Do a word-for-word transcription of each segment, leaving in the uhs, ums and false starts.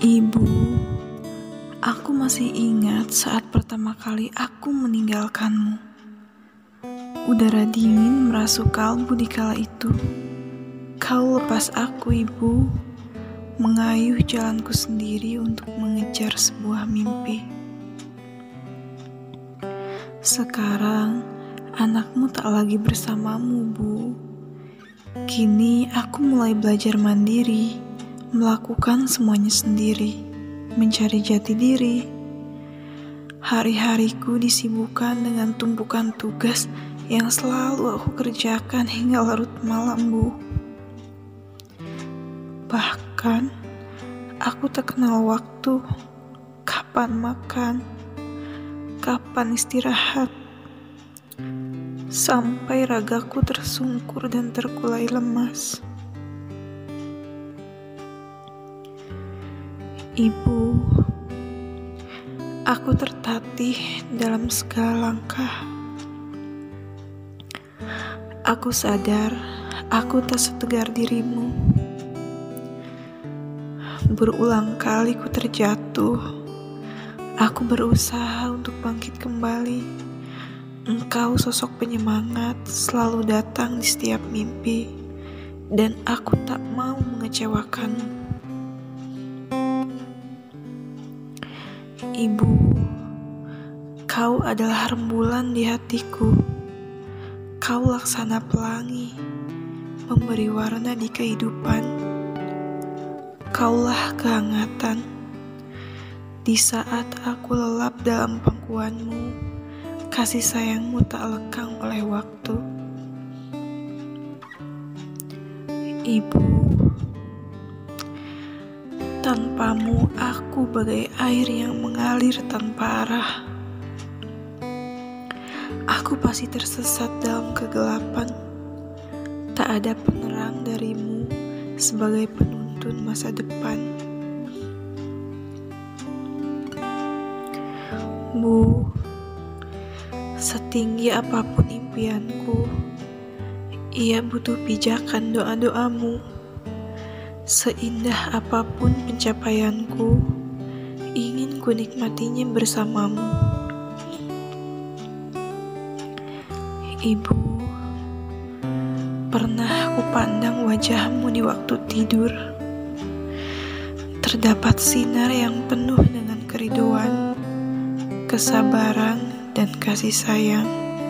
Ibu, aku masih ingat saat pertama kali aku meninggalkanmu. Udara dingin merasuk kalbu di kala itu. Kau lepas aku, Ibu, mengayuh jalanku sendiri untuk mengejar sebuah mimpi. Sekarang, anakmu tak lagi bersamamu, Bu. Kini aku mulai belajar mandiri, melakukan semuanya sendiri, mencari jati diri. Hari-hariku disibukkan dengan tumpukan tugas yang selalu aku kerjakan hingga larut malam, Bu. Bahkan, aku tak kenal waktu, kapan makan, kapan istirahat, sampai ragaku tersungkur dan terkulai lemas. Ibu, aku tertatih dalam segala langkah. Aku sadar aku tak setegar dirimu. Berulang kali ku terjatuh. Aku berusaha untuk bangkit kembali. Engkau sosok penyemangat, selalu datang di setiap mimpi, dan aku tak mau mengecewakanmu. Ibu, kau adalah rembulan di hatiku. Kau laksana pelangi, memberi warna di kehidupan. Kaulah kehangatan di saat aku lelap dalam pangkuanmu. Kasih sayangmu tak lekang oleh waktu. Ibu, tanpamu aku bagai air yang mengalir tanpa arah. Aku pasti tersesat dalam kegelapan. Tak ada penerang darimu sebagai penuntun masa depan. Bu, setinggi apapun impianku, ia butuh pijakan doa-doamu. Seindah apapun pencapaianku, ingin ku nikmatinya bersamamu. Ibu, pernah ku pandang wajahmu di waktu tidur. Terdapat sinar yang penuh dengan keriduan, kesabaran, dan kasih sayang.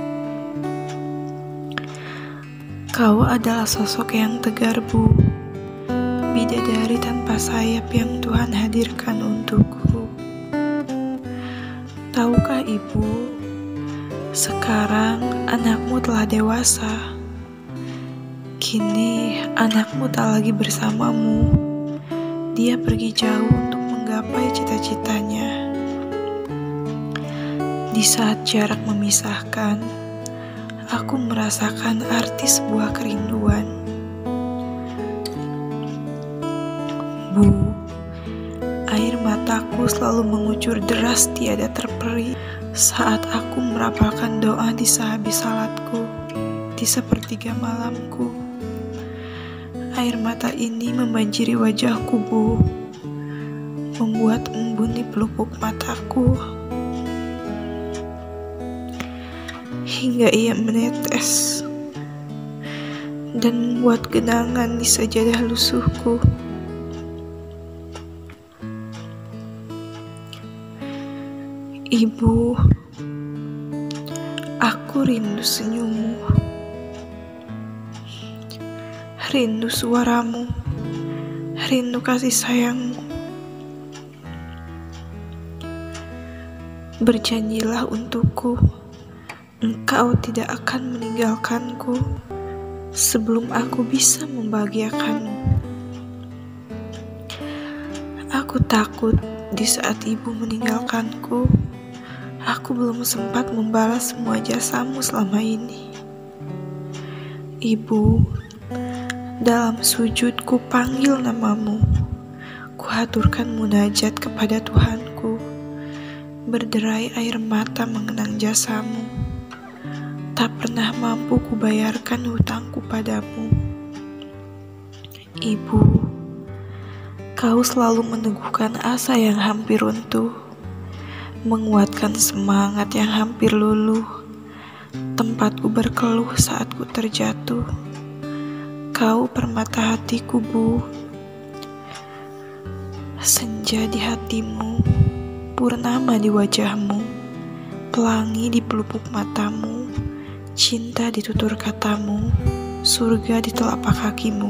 Kau adalah sosok yang tegar, Bu. Bidadari tanpa sayap yang Tuhan hadirkan untukku. Tahukah Ibu, sekarang anakmu telah dewasa. Kini anakmu tak lagi bersamamu. Dia pergi jauh untuk menggapai cita-citanya. Di saat jarak memisahkan, aku merasakan arti sebuah kerinduan. Bu, air mataku selalu mengucur deras tiada terperi saat aku merapalkan doa di sehabis salatku, di sepertiga malamku. Air mata ini membanjiri wajahku, Bu, membuat embun di pelupuk mataku, hingga ia menetes dan membuat genangan di sajadah lusuhku. Ibu, aku rindu senyummu, rindu suaramu, rindu kasih sayangmu. Berjanjilah untukku, engkau tidak akan meninggalkanku sebelum aku bisa membahagiakanmu. Aku takut di saat ibu meninggalkanku, aku belum sempat membalas semua jasamu selama ini. Ibu, dalam sujud ku panggil namamu, ku haturkan munajat kepada Tuhanku, berderai air mata mengenang jasamu. Tak pernah mampu kubayarkan hutangku padamu. Ibu, Kau selalu meneguhkan asa yang hampir runtuh, menguatkan semangat yang hampir luluh, tempatku berkeluh saat ku terjatuh. Kau permata hatiku, Bu. Senja di hatimu, purnama di wajahmu, pelangi di pelupuk matamu, cinta di tutur katamu, surga di telapak kakimu.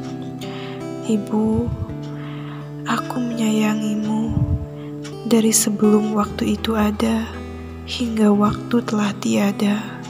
Ibu, aku menyayangimu dari sebelum waktu itu ada hingga waktu telah tiada.